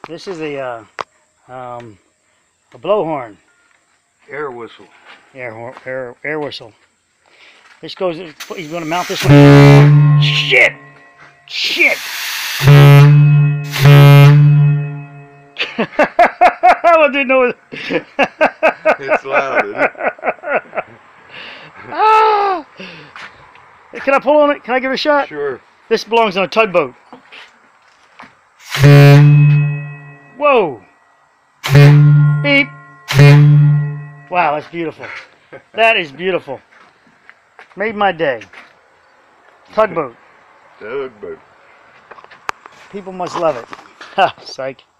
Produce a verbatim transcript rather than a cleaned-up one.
This is a uh, um, a blowhorn. Air whistle. Air, hor- air, air whistle. This goes, he's going to mount this one. Shit! Shit! I didn't know. It's loud, isn't it? Ah! Can I pull on it? Can I give it a shot? Sure. This belongs on a tugboat. Whoa! Beep! Wow, that's beautiful. That is beautiful. Made my day. Tugboat. Tugboat. People must love it. Ha, psych.